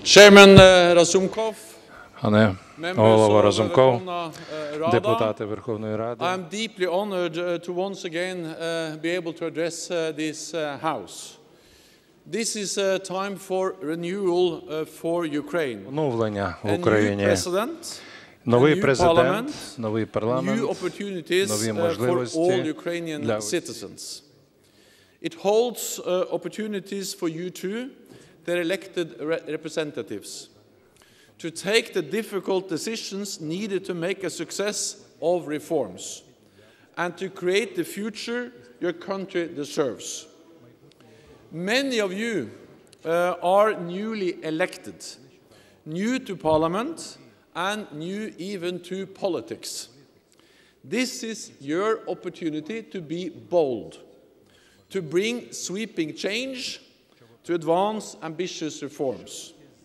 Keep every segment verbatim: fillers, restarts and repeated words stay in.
Chairman Razumkov, Пане голова Разумков, депутати Верховної Ради. I am deeply honored to once again be able to address this house. This is a time for renewal for Ukraine. Оновлення в Україні. Новий президент, новий парламент, new opportunities нові for можливості all Ukrainian для citizens. It holds opportunities for you too, their elected representatives, to take the difficult decisions needed to make a success of reforms and to create the future your country deserves. Many of you uh, are newly elected, new to Parliament and new even to politics. This is your opportunity to be bold, to bring sweeping change, to advance ambitious reforms.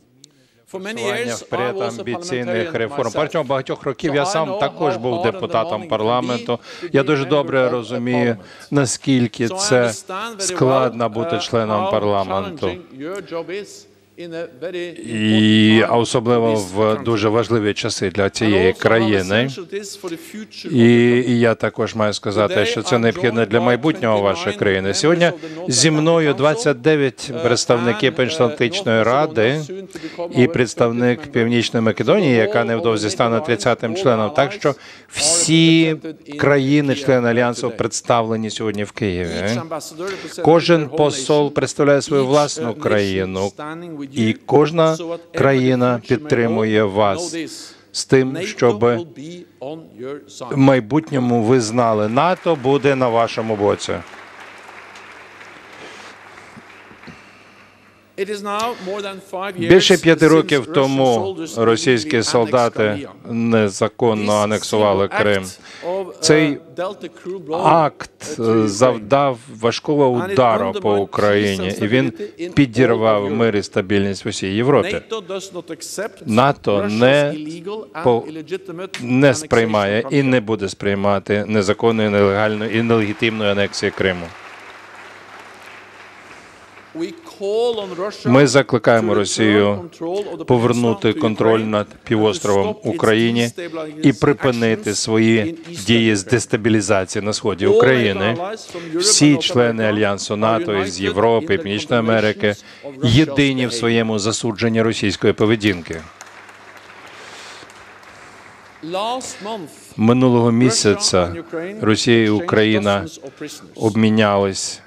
Вперед амбіційних реформ. Протягом багатьох років я сам також був депутатом парламенту. Я дуже добре розумію, наскільки це складно бути членом парламенту. І особливо в дуже важливі часи для цієї країни. І я також маю сказати, що це необхідно для майбутнього вашої країни. Сьогодні зі мною двадцять дев'ять представників Північноатлантичної ради і представник Північної Македонії, яка невдовзі стане тридцятим членом. Так що всі країни-члени Альянсу представлені сьогодні в Києві. Кожен посол представляє свою власну країну. І кожна країна підтримує вас з тим, щоб в майбутньому ви знали, НАТО буде на вашому боці. Більше п'яти років тому російські солдати незаконно анексували Крим. Цей акт завдав важкого удару по Україні, і він підірвав мир і стабільність в усій Європі. НАТО не, по, не сприймає і не буде сприймати незаконної, нелегальної і нелегітимної анексії Криму. Ми закликаємо Росію повернути контроль над півостровом Україні і припинити свої дії з дестабілізації на сході України. Всі члени Альянсу НАТО із Європи і Північної Америки єдині в своєму засудженні російської поведінки. Минулого місяця Росія і Україна обмінялись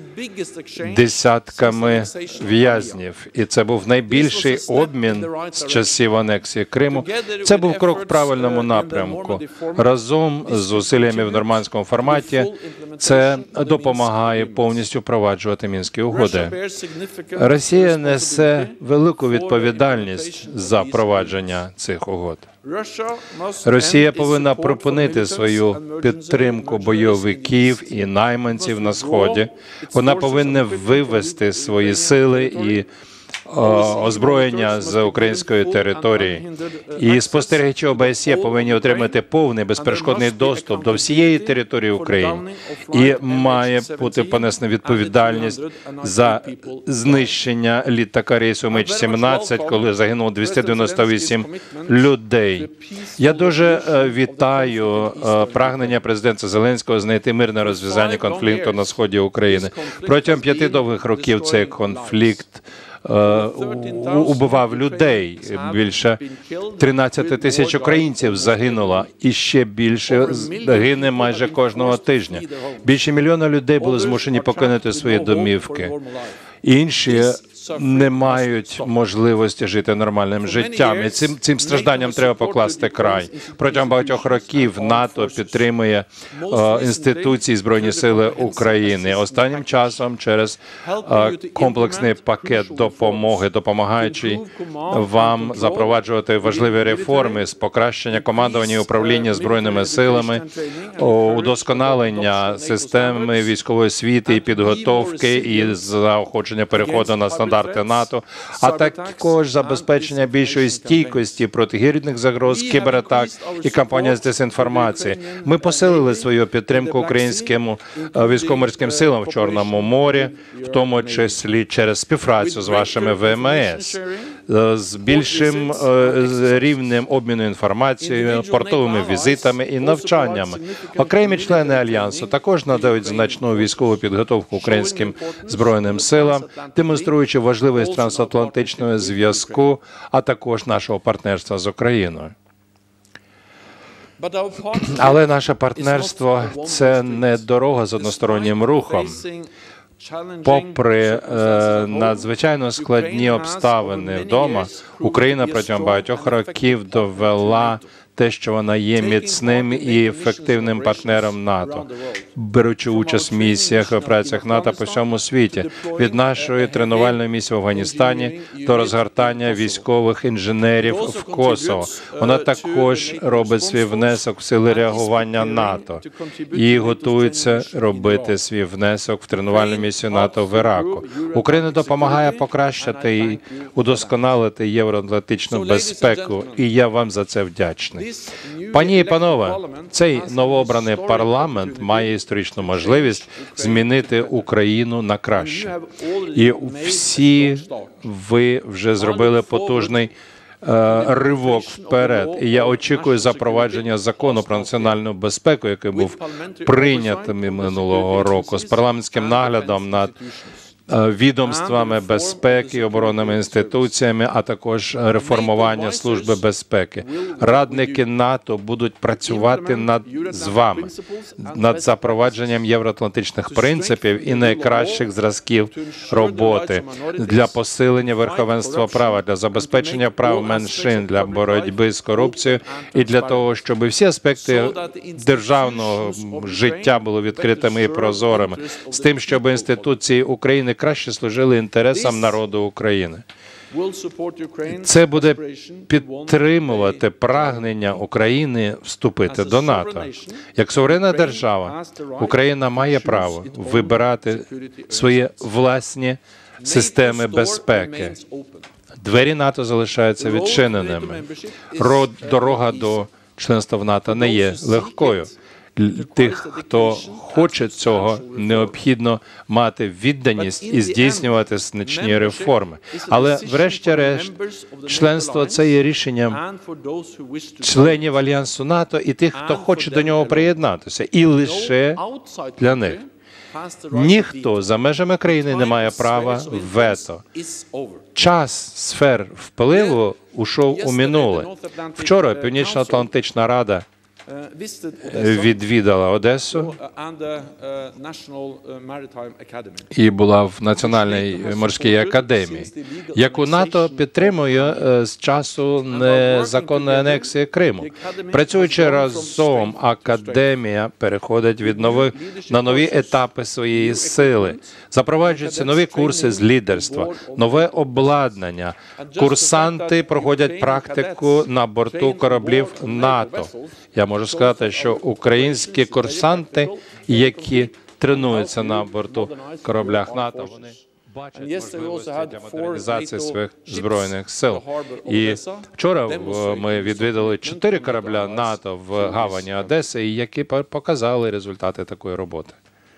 десятками в'язнів. І це був найбільший обмін з часів анексії Криму. Це був крок в правильному напрямку. Разом з зусиллями в нормандському форматі це допомагає повністю впроваджувати Мінські угоди. Росія несе велику відповідальність за впровадження цих угод. Росія повинна припинити свою підтримку бойовиків і найманців на Сході. Вона повинна вивести свої сили і озброєння з української території. І спостерігачі О Б С Є повинні отримати повний безперешкодний доступ до всієї території України. І має бути понесена відповідальність за знищення літака рейсу Міч сімнадцять, коли загинуло двісті дев'яносто вісім людей. Я дуже вітаю прагнення президента Зеленського знайти мирне розв'язання конфлікту на сході України. Протягом п'яти довгих років цей конфлікт убивав людей. Більше тринадцять тисяч українців загинуло, і ще більше гине майже кожного тижня. Більше мільйона людей були змушені покинути свої домівки. Інші не мають можливості жити нормальним життям. І цим, цим стражданням треба покласти край. Протягом багатьох років НАТО підтримує е, інституції Збройні сили України. Останнім часом через е, комплексний пакет допомоги, допомагаючи вам запроваджувати важливі реформи з покращення командування і управління Збройними силами, удосконалення системи військової освіти і підготовки і заохочення переходу на стандарти НАТО, а також забезпечення більшої стійкості проти гібридних загроз, кібератак і кампанія з дезінформації. Ми посилили свою підтримку українським військово-морським силам в Чорному морі, в тому числі через співпрацю з вашими В М С. з більшим рівнем обміну інформацією, портовими візитами і навчаннями. Окремі члени Альянсу також надають значну військову підготовку українським Збройним силам, демонструючи важливість трансатлантичного зв'язку, а також нашого партнерства з Україною. Але наше партнерство – це не дорога з одностороннім рухом. Попри е, надзвичайно складні обставини вдома, Україна протягом багатьох років довела те, що вона є міцним і ефективним партнером НАТО, беручи участь в місіях і операціях НАТО по всьому світі, від нашої тренувальної місії в Афганістані до розгортання військових інженерів в Косово. Вона також робить свій внесок в сили реагування НАТО і готується робити свій внесок в тренувальну місію НАТО в Іраку. Україна допомагає покращити і удосконалити євроатлантичну безпеку, і я вам за це вдячний. Пані і панове, цей новообраний парламент має історичну можливість змінити Україну на краще. І всі ви вже зробили потужний е, ривок вперед. І я очікую запровадження закону про національну безпеку, який був прийнятим минулого року, з парламентським наглядом над відомствами безпеки, оборонними інституціями, а також реформування Служби безпеки. Радники НАТО будуть працювати над з вами, над запровадженням євроатлантичних принципів і найкращих зразків роботи для посилення верховенства права, для забезпечення прав меншин, для боротьби з корупцією і для того, щоб всі аспекти державного життя були відкритими і прозорими, з тим, щоб інституції України краще служили інтересам народу України. Це буде підтримувати прагнення України вступити до НАТО. Як суверенна держава, Україна має право вибирати свої власні системи безпеки. Двері НАТО залишаються відчиненими. Дорога до членства в НАТО не є легкою. Тих, хто хоче цього, необхідно мати відданість і здійснювати значні реформи. Але, врешті-решт, членство – це є рішенням членів Альянсу НАТО і тих, хто хоче до нього приєднатися. І лише для них. Ніхто за межами країни не має права вето. Час сфер впливу ушов у минуле. Вчора Північно-Атлантична Рада відвідала Одесу і була в Національній морській академії, яку НАТО підтримує з часу незаконної анексії Криму. Працюючи разом, академія переходить від нових на нові етапи своєї сили. Запроваджуються нові курси з лідерства, нове обладнання. Курсанти проходять практику на борту кораблів НАТО. Я можу сказати, що українські курсанти, які тренуються на борту кораблях НАТО, вони бачать можливості для модернізації своїх збройних сил. І вчора ми відвідали чотири корабля НАТО в гавані Одеси, які показали результати такої роботи.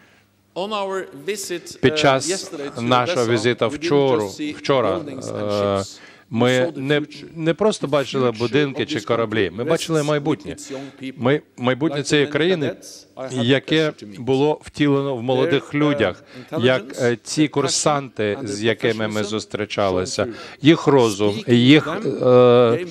Під час нашого візиту вчора, вчора ми не, не просто бачили будинки чи кораблі, ми бачили майбутнє. Ми, майбутнє цієї країни, яке було втілено в молодих людях, як ці курсанти, з якими ми зустрічалися, їх розум, їх е,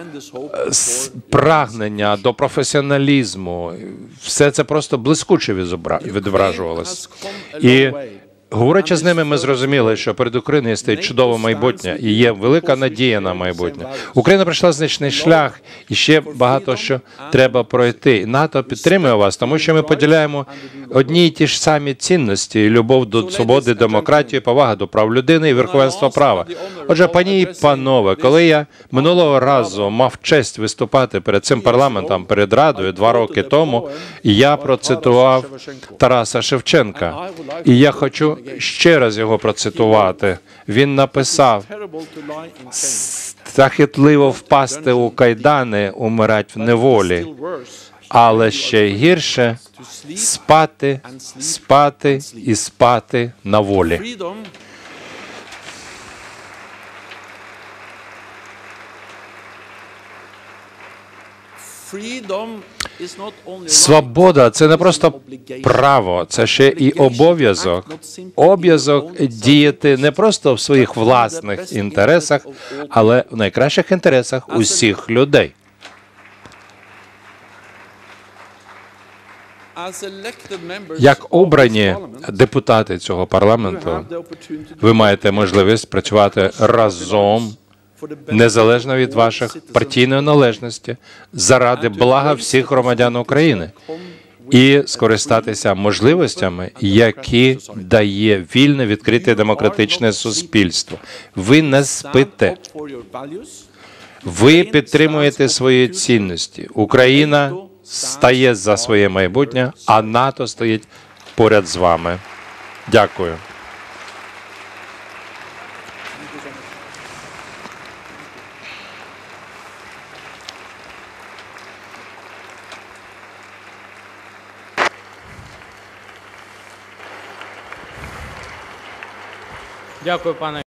прагнення до професіоналізму, все це просто блискуче відображувалося. І говорячи з ними, ми зрозуміли, що перед Україною стоїть чудове майбутнє і є велика надія на майбутнє. Україна пройшла значний шлях і ще багато що треба пройти. НАТО підтримує вас, тому що ми поділяємо одні й ті ж самі цінності: любов до свободи, демократії, повага до прав людини і верховенства права. Отже, пані і панове, коли я минулого разу мав честь виступати перед цим парламентом, перед Радою два роки тому, я процитував Тараса Шевченка. І я хочу ще раз його процитувати. Він написав: «Страхітливо впасти у кайдани, умирать в неволі, але ще гірше спати, спати і спати на волі». Свобода – це не просто право, це ще і обов'язок. Обов'язок діяти не просто в своїх власних інтересах, але в найкращих інтересах усіх людей. Як обрані депутати цього парламенту, ви маєте можливість працювати разом, незалежно від ваших партійної належності, заради блага всіх громадян України і скористатися можливостями, які дає вільне, відкрите, демократичне суспільство. Ви не спите. Ви підтримуєте свої цінності. Україна стає за своє майбутнє, а НАТО стоїть поряд з вами. Дякую. Дякую, пане.